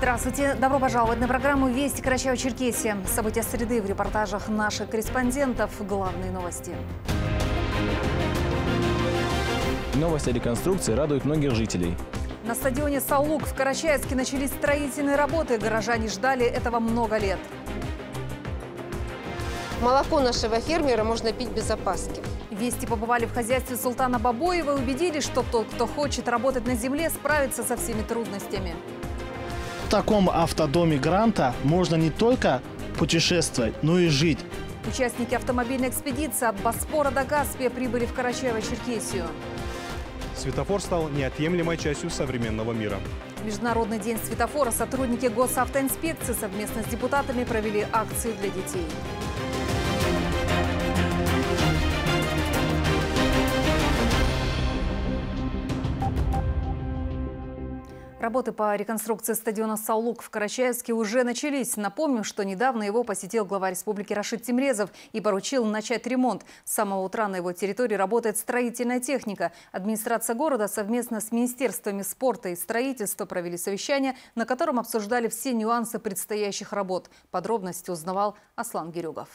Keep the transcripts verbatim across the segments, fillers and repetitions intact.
Здравствуйте. Добро пожаловать на программу «Вести Карачаево-Черкесия». События среды в репортажах наших корреспондентов. Главные новости. Новость о реконструкции радует многих жителей. На стадионе «Саулук» в Карачаевске начались строительные работы. Горожане ждали этого много лет. Молоко нашего фермера можно пить без опаски. Вести побывали в хозяйстве Султана Бабоева и убедились, что тот, кто хочет работать на земле, справится со всеми трудностями. В таком автодоме Гранта можно не только путешествовать, но и жить. Участники автомобильной экспедиции от Боспора до Каспия прибыли в Карачаево-Черкесию. Светофор стал неотъемлемой частью современного мира. Международный день светофора сотрудники госавтоинспекции совместно с депутатами провели акцию для детей. Работы по реконструкции стадиона «Саулук» в Карачаевске уже начались. Напомним, что недавно его посетил глава республики Рашид Тимрезов и поручил начать ремонт. С самого утра на его территории работает строительная техника. Администрация города совместно с министерствами спорта и строительства провели совещание, на котором обсуждали все нюансы предстоящих работ. Подробности узнавал Аслан Гирюгов.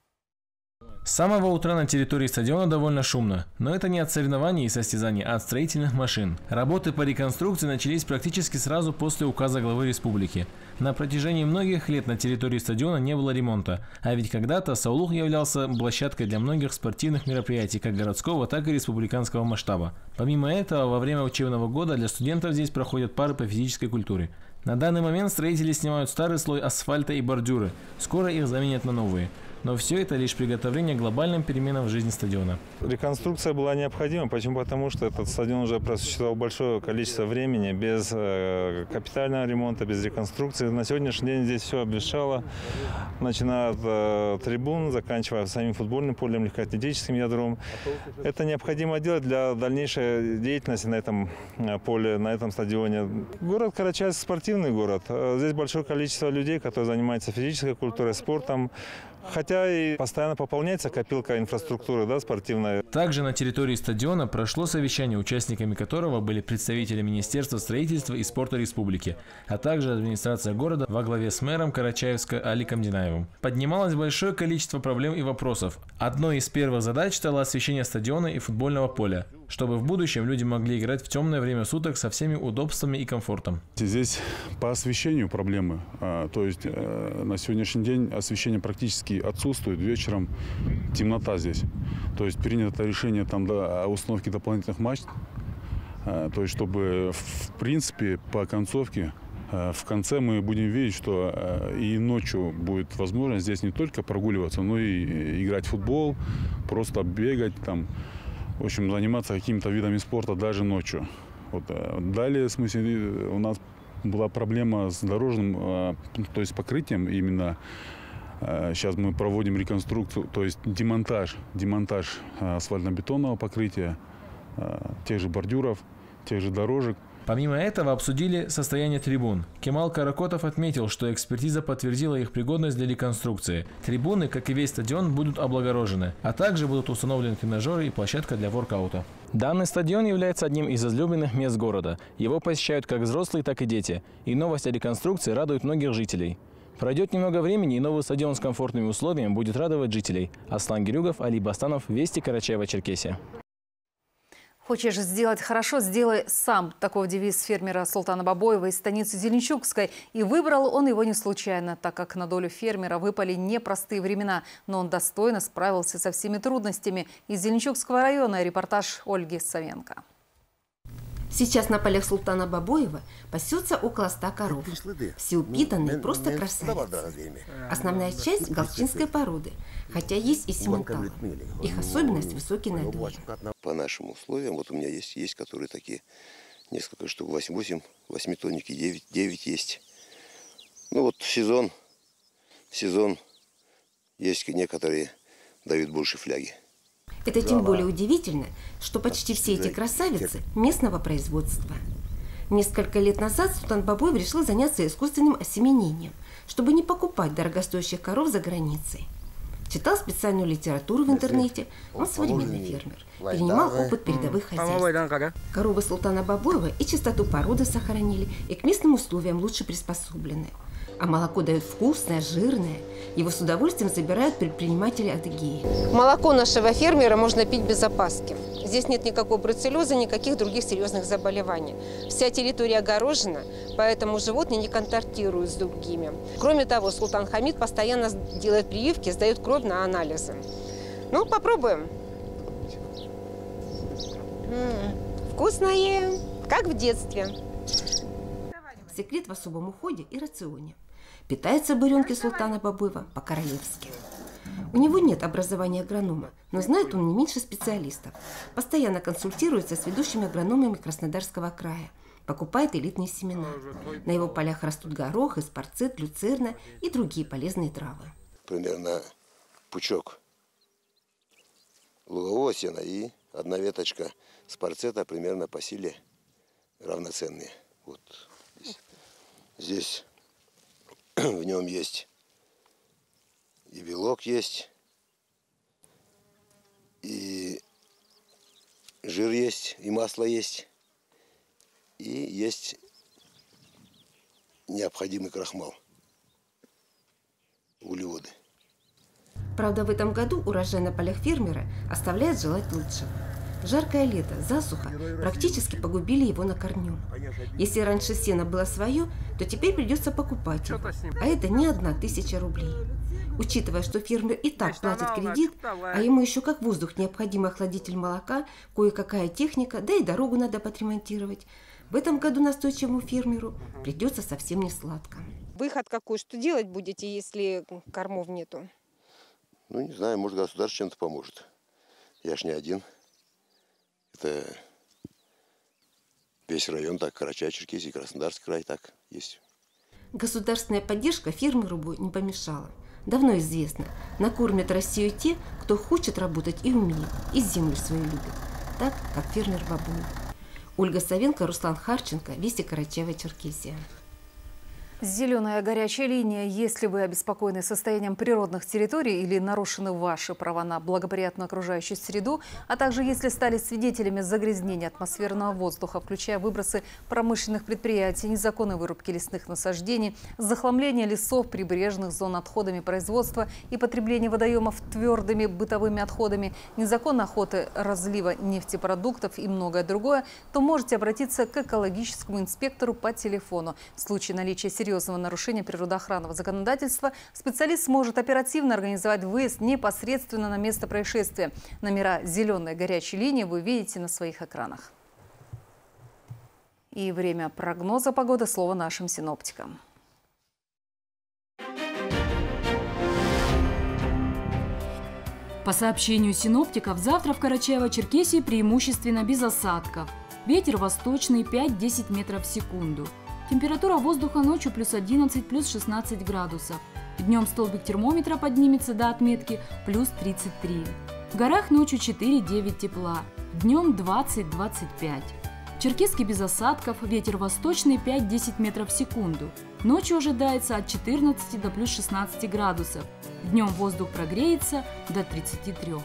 С самого утра на территории стадиона довольно шумно, но это не от соревнований и состязаний, а от строительных машин. Работы по реконструкции начались практически сразу после указа главы республики. На протяжении многих лет на территории стадиона не было ремонта, а ведь когда-то «Саулук» являлся площадкой для многих спортивных мероприятий как городского, так и республиканского масштаба. Помимо этого, во время учебного года для студентов здесь проходят пары по физической культуре. На данный момент строители снимают старый слой асфальта и бордюры, скоро их заменят на новые. Но все это лишь приготовление к глобальным переменам в жизни стадиона. Реконструкция была необходима. Почему? Потому что этот стадион уже просуществовал большое количество времени без э, капитального ремонта, без реконструкции. На сегодняшний день здесь все обветшало, начиная от э, трибун, заканчивая самим футбольным полем, легкоатлетическим ядром. Это необходимо делать для дальнейшей деятельности на этом поле, на этом стадионе. Город Карачаевск – спортивный город. Здесь большое количество людей, которые занимаются физической культурой, спортом. Хотя и постоянно пополняется копилка инфраструктуры, да, спортивной. Также на территории стадиона прошло совещание, участниками которого были представители Министерства строительства и спорта республики, а также администрация города во главе с мэром Карачаевска Аликом Динаевым. Поднималось большое количество проблем и вопросов. Одной из первых задач стало освещение стадиона и футбольного поля, чтобы в будущем люди могли играть в темное время суток со всеми удобствами и комфортом. Здесь по освещению проблемы. То есть на сегодняшний день освещение практически отсутствует. Вечером темнота здесь. То есть принято решение там о установке дополнительных мачт. То есть чтобы в принципе по концовке в конце мы будем видеть, что и ночью будет возможность здесь не только прогуливаться, но и играть в футбол, просто бегать там. В общем, заниматься какими-то видами спорта даже ночью. Вот. Далее, в смысле, у нас была проблема с дорожным, то есть покрытием. Именно сейчас мы проводим реконструкцию, то есть демонтаж, демонтаж асфальтно-бетонного покрытия, тех же бордюров, тех же дорожек. Помимо этого обсудили состояние трибун. Кемал Каракотов отметил, что экспертиза подтвердила их пригодность для реконструкции. Трибуны, как и весь стадион, будут облагорожены, а также будут установлены тренажеры и площадка для воркаута. Данный стадион является одним из излюбленных мест города. Его посещают как взрослые, так и дети. И новость о реконструкции радует многих жителей. Пройдет немного времени, и новый стадион с комфортными условиями будет радовать жителей. Аслан Гирюгов, Али Бастанов, Вести Карачаево-Черкесия. Хочешь сделать хорошо – сделай сам. Такой девиз фермера Султана Бабоева из станицы Зеленчукской. И выбрал он его не случайно, так как на долю фермера выпали непростые времена. Но он достойно справился со всеми трудностями. Из Зеленчукского района репортаж Ольги Савенко. Сейчас на полях Султана Бабоева пасется около ста коров. Все упитанные, просто красавицы. Основная часть – галштинской породы, хотя есть и симменталы. Их особенность – высокий надой. По нашим условиям, вот у меня есть, есть которые такие, несколько штук, восемь, восьмитонники, девять, девять есть. Ну вот сезон, сезон, есть некоторые дают больше фляги. Это тем более удивительно, что почти все эти красавицы местного производства. Несколько лет назад Султан Бабоев решил заняться искусственным осеменением, чтобы не покупать дорогостоящих коров за границей. Читал специальную литературу в интернете. Он современный фермер. Перенимал опыт передовых хозяйств. Коровы султана Бабоева и чистоту породы сохранили, и к местным условиям лучше приспособлены. А молоко дают вкусное, жирное. Его с удовольствием забирают предприниматели Адыгеи. Молоко нашего фермера можно пить без опаски. Здесь нет никакой бруцеллеза, никаких других серьезных заболеваний. Вся территория огорожена, поэтому животные не контактируют с другими. Кроме того, султан Хамид постоянно делает прививки, сдает кровь на анализы. Ну, попробуем. М-м, вкусное, как в детстве. Секрет в особом уходе и рационе. Питаются буренки султана Бабоева по-королевски. У него нет образования агронома, но знает он не меньше специалистов. Постоянно консультируется с ведущими агрономами Краснодарского края. Покупает элитные семена. На его полях растут горох, испарцит, люцерна и другие полезные травы. Примерно пучок лугового сена и одна веточка спарцета примерно по силе равноценные. Вот здесь. Здесь в нем есть и белок есть, и жир есть, и масло есть, и есть необходимый крахмал, углеводы. Правда, в этом году урожай на полях фермера оставляет желать лучшего. Жаркое лето, засуха практически погубили его на корню. Если раньше сено было свое, то теперь придется покупать его, а это не одна тысяча рублей. Учитывая, что фермер и так платит кредит, а ему еще как воздух необходим охладитель молока, кое-какая техника, да и дорогу надо подремонтировать, в этом году настойчивому фермеру придется совсем не сладко. Выход какой? Что делать будете, если кормов нету? Ну, не знаю, может, государство чем-то поможет. Я ж не один. Это весь район так, Карачаево-Черкесия, Краснодарский край так есть. Государственная поддержка фермеру бы не помешала. Давно известно, накормят Россию те, кто хочет работать и умеет, и землю свою любит, так, как фермер Бабоев. Ольга Савенко, Руслан Харченко, Вести, Карачаево-Черкесия. Зеленая горячая линия. Если вы обеспокоены состоянием природных территорий или нарушены ваши права на благоприятную окружающую среду, а также если стали свидетелями загрязнения атмосферного воздуха, включая выбросы промышленных предприятий, незаконной вырубки лесных насаждений, захламление лесов, прибрежных зон отходами производства и потребления водоемов твердыми бытовыми отходами, незаконной охоты, разлива нефтепродуктов и многое другое, то можете обратиться к экологическому инспектору по телефону. В случае наличия серьезных серьезного нарушения природоохранного законодательства специалист сможет оперативно организовать выезд непосредственно на место происшествия. Номера зеленой горячей линии вы видите на своих экранах. И время прогноза погоды. Слово нашим синоптикам. По сообщению синоптиков, завтра в Карачаево-Черкесии преимущественно без осадков. Ветер восточный пять-десять метров в секунду. Температура воздуха ночью плюс одиннадцать, плюс шестнадцать градусов. Днем столбик термометра поднимется до отметки плюс тридцать три. В горах ночью четыре-девять тепла, днем двадцать-двадцать пять. В Черкесске без осадков, ветер восточный пять-десять метров в секунду. Ночью ожидается от четырнадцати до плюс шестнадцати градусов. Днем воздух прогреется до тридцати трёх.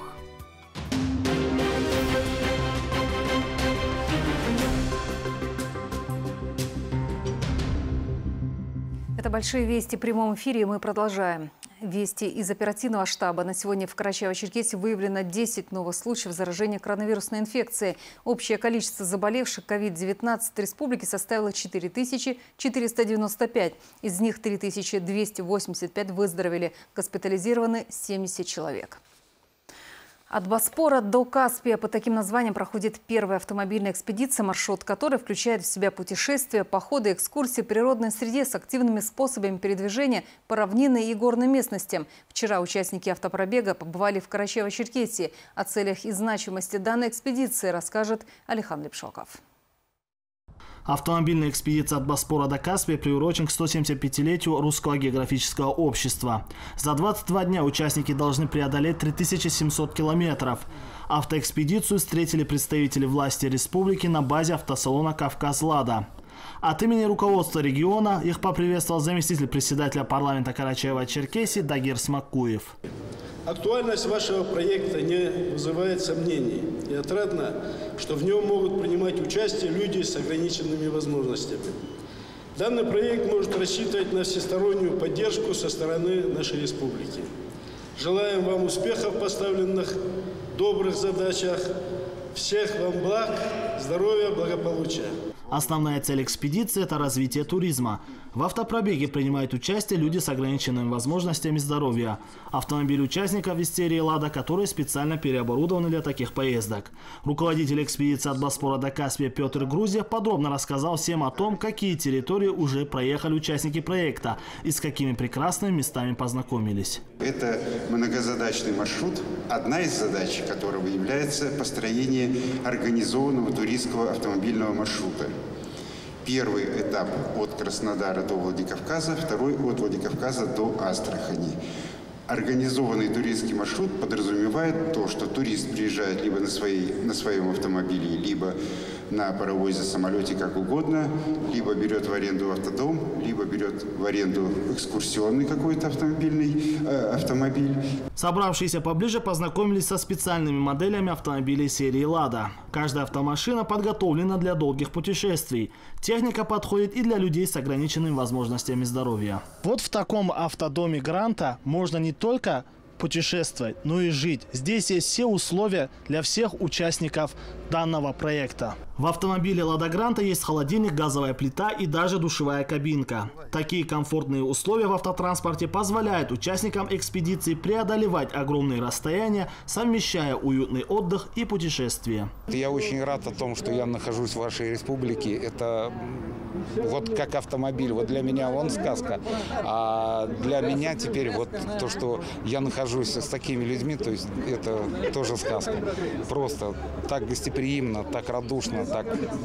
Это «Большие вести» в прямом эфире, и мы продолжаем. Вести из оперативного штаба. На сегодня в Карачаево-Черкесии выявлено десять новых случаев заражения коронавирусной инфекцией. Общее количество заболевших ковид девятнадцать в республике составило четыре тысячи четыреста девяносто пять. Из них три тысячи двести восемьдесят пять выздоровели. Госпитализированы семьдесят человек. От Боспора до Каспия по таким названиям проходит первая автомобильная экспедиция, маршрут которой включает в себя путешествия, походы, экскурсии в природной среде с активными способами передвижения по равнинной и горной местности. Вчера участники автопробега побывали в Карачаево-Черкесии. О целях и значимости данной экспедиции расскажет Алихан Лепшоков. Автомобильная экспедиция от Боспора до Каспия приурочен к сто семьдесят пятилетию Русского географического общества. За двадцать два дня участники должны преодолеть три тысячи семьсот километров. Автоэкспедицию встретили представители власти республики на базе автосалона «Кавказ-Лада». От имени руководства региона их поприветствовал заместитель председателя парламента Карачаево-Черкесии Дагир Смакуев. Актуальность вашего проекта не вызывает сомнений. И отрадно, что в нем могут принимать участие люди с ограниченными возможностями. Данный проект может рассчитывать на всестороннюю поддержку со стороны нашей республики. Желаем вам успехов в поставленных добрых задачах. Всех вам благ, здоровья, благополучия. Основная цель экспедиции – это развитие туризма. В автопробеге принимают участие люди с ограниченными возможностями здоровья. Автомобиль участников из серии «Лада», которые специально переоборудованы для таких поездок. Руководитель экспедиции от Боспора до Каспия Петр Грузев подробно рассказал всем о том, какие территории уже проехали участники проекта и с какими прекрасными местами познакомились. Это многозадачный маршрут, одна из задач которого является построение организованного туристского автомобильного маршрута. Первый этап от Краснодара до Владикавказа, второй от Владикавказа до Астрахани. Организованный туристский маршрут подразумевает то, что турист приезжает либо на, своей, на своем автомобиле, либо на паровозе, самолете, как угодно, либо берет в аренду автодом, либо берет в аренду экскурсионный какой-то автомобильный э, автомобиль. Собравшиеся поближе познакомились со специальными моделями автомобилей серии «Лада». Каждая автомашина подготовлена для долгих путешествий. Техника подходит и для людей с ограниченными возможностями здоровья. Вот в таком автодоме Гранта можно не только путешествовать, но и жить. Здесь есть все условия для всех участников данного проекта. В автомобиле «Лада Гранта» есть холодильник, газовая плита и даже душевая кабинка. Такие комфортные условия в автотранспорте позволяют участникам экспедиции преодолевать огромные расстояния, совмещая уютный отдых и путешествие. Я очень рад о том, что я нахожусь в вашей республике. Это вот как автомобиль. Вот для меня он сказка. А для меня теперь вот то, что я нахожусь с такими людьми, то есть это тоже сказка. Просто так гостеприимно, так радушно, так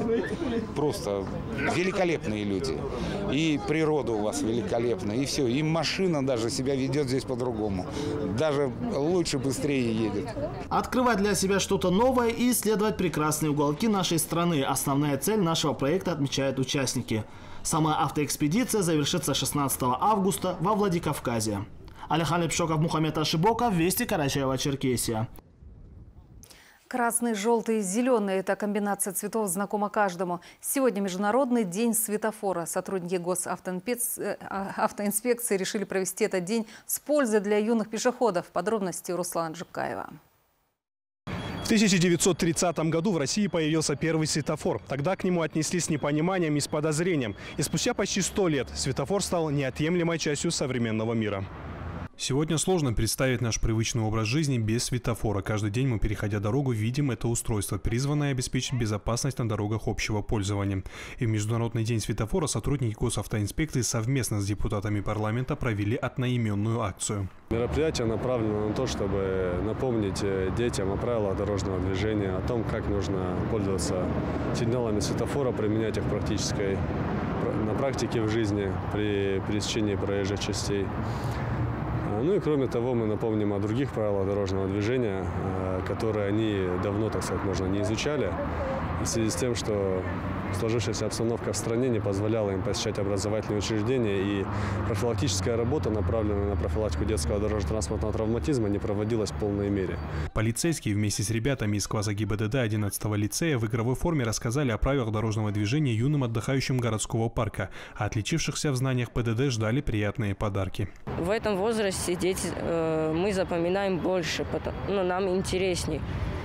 просто великолепные люди. И природа у вас великолепная, и все. И машина даже себя ведет здесь по-другому. Даже лучше, быстрее едет. Открывать для себя что-то новое и исследовать прекрасные уголки нашей страны – основная цель нашего проекта, отмечают участники. Сама автоэкспедиция завершится шестнадцатого августа во Владикавказе. Алихан Лепшоков, Мухаммед Ашибоков, Вести, Карачаево-Черкесия. Красный, желтый, зеленый – это комбинация цветов знакома каждому. Сегодня Международный день светофора. Сотрудники госавтоинспекции решили провести этот день с пользой для юных пешеходов. Подробности у Руслана Джукаева. В тысяча девятьсот тридцатом году в России появился первый светофор. Тогда к нему отнеслись с непониманием и с подозрением. И спустя почти сто лет светофор стал неотъемлемой частью современного мира. Сегодня сложно представить наш привычный образ жизни без светофора. Каждый день мы, переходя дорогу, видим это устройство, призванное обеспечить безопасность на дорогах общего пользования. И в Международный день светофора сотрудники госавтоинспекции совместно с депутатами парламента провели одноименную акцию. Мероприятие направлено на то, чтобы напомнить детям о правилах дорожного движения, о том, как нужно пользоваться сигналами светофора, применять их в практической, на практике в жизни при пересечении проезжих частей. Ну и кроме того, мы напомним о других правилах дорожного движения, которые они давно, так сказать, можно не изучали, в связи с тем, что сложившаяся обстановка в стране не позволяла им посещать образовательные учреждения, и профилактическая работа, направленная на профилактику детского дорожно-транспортного травматизма, не проводилась в полной мере. Полицейские вместе с ребятами из класса ГИБДД одиннадцатого лицея в игровой форме рассказали о правилах дорожного движения юным отдыхающим городского парка, а отличившихся в знаниях ПДД ждали приятные подарки. В этом возрасте дети, э, мы запоминаем больше, потому, ну, нам интересней.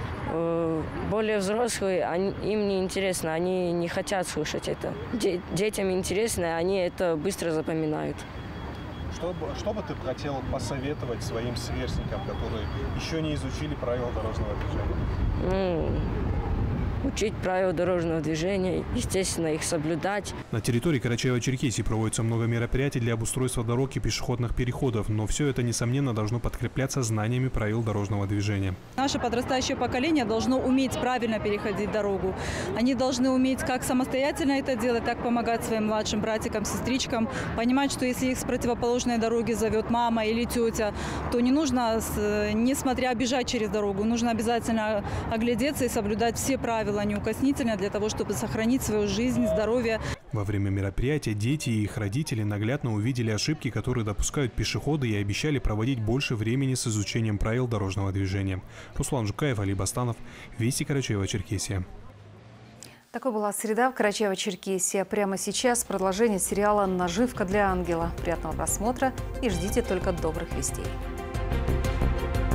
Более взрослые, они, им не интересно, они не хотят слушать это. Де, детям интересно, они это быстро запоминают. Что, что бы ты хотел посоветовать своим сверстникам, которые еще не изучили правила дорожного движения? Ну, учить правила дорожного движения, естественно, их соблюдать. На территории Карачаево-Черкесии проводится много мероприятий для обустройства дорог и пешеходных переходов, но все это, несомненно, должно подкрепляться знаниями правил дорожного движения. Наше подрастающее поколение должно уметь правильно переходить дорогу. Они должны уметь как самостоятельно это делать, так помогать своим младшим братикам, сестричкам, понимать, что если их с противоположной дороги зовет мама или тетя, то не нужно, несмотря бежать через дорогу, нужно обязательно оглядеться и соблюдать все правила неукоснительно для того, чтобы сохранить свою жизнь, здоровье. Во время мероприятия дети и их родители наглядно увидели ошибки, которые допускают пешеходы, и обещали проводить больше времени с изучением правил дорожного движения. Руслан Жукаев, Али Бастанов, Вести, Карачаево-Черкесия. Такой была среда в Карачаево-Черкесии. Прямо сейчас продолжение сериала «Наживка для ангела». Приятного просмотра и ждите только добрых вестей.